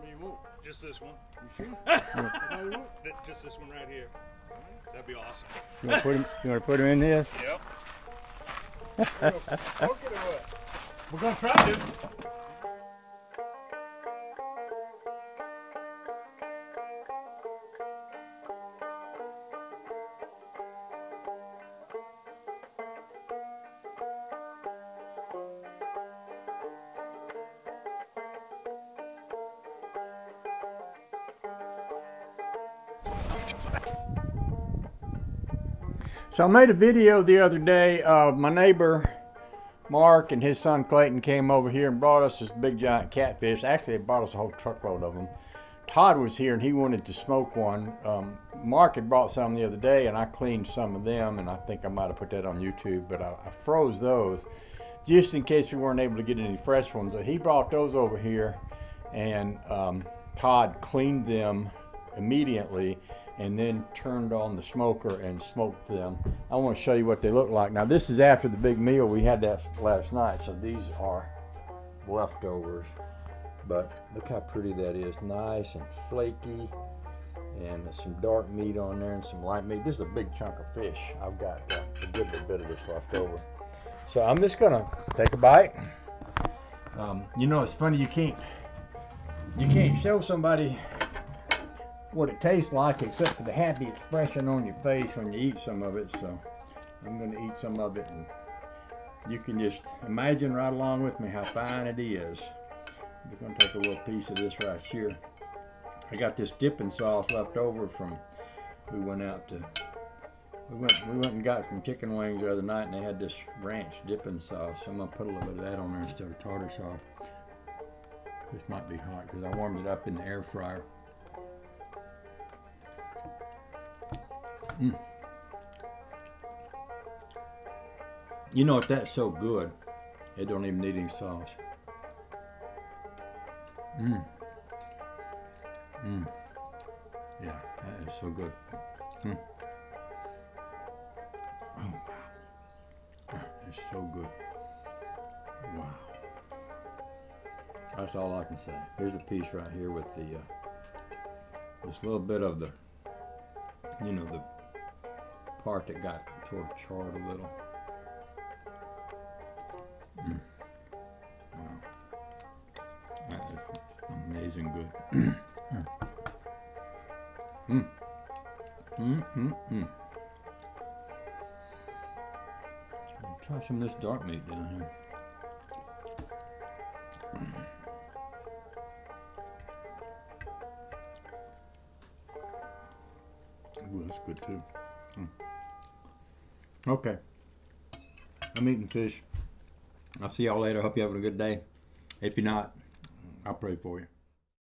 you want? Just this one. You sure? Just this one right here. That'd be awesome. You want to put him in this? Yep. We're gonna try to. So I made a video the other day of my neighbor Mark and his son Clayton came over here and brought us this big giant catfish. Actually, they brought us a whole truckload of them. Todd was here and he wanted to smoke one. Mark had brought some the other day and I cleaned some of them, and I think I might have put that on YouTube, but I froze those just in case we weren't able to get any fresh ones. He brought those over here and Todd cleaned them immediately and then turned on the smoker and smoked them. I want to show you what they look like. Now this is after the big meal we had that last night, so these are leftovers. But look how pretty that is, nice and flaky, and some dark meat on there and some light meat. This is a big chunk of fish. I've got a good little bit of this left over. So I'm just gonna take a bite. You know, it's funny, you can't show somebody what it tastes like except for the happy expression on your face when you eat some of it. So I'm going to eat some of it, and you can just imagine right along with me how fine it is. I'm going to take a little piece of this right here. I got this dipping sauce left over from, we went and got some chicken wings the other night, and they had this ranch dipping sauce. So I'm going to put a little bit of that on there instead of tartar sauce. This might be hot because I warmed it up in the air fryer. Mm. You know what, that's so good, it don't even need any sauce. Mm. Mm. Yeah, that is so good. Mm. Oh wow, that is so good. Wow. That's all I can say. Here's a piece right here with the this little bit of the, you know, the part that got sort of charred a little. Mm. Wow. That is amazing good. Mm. Mm, mm, mm. I'll try some of this dark meat down here. Ooh, that's good too. Mm. Okay. I'm eating fish. I'll see y'all later. Hope you're having a good day. If you're not, I'll pray for you.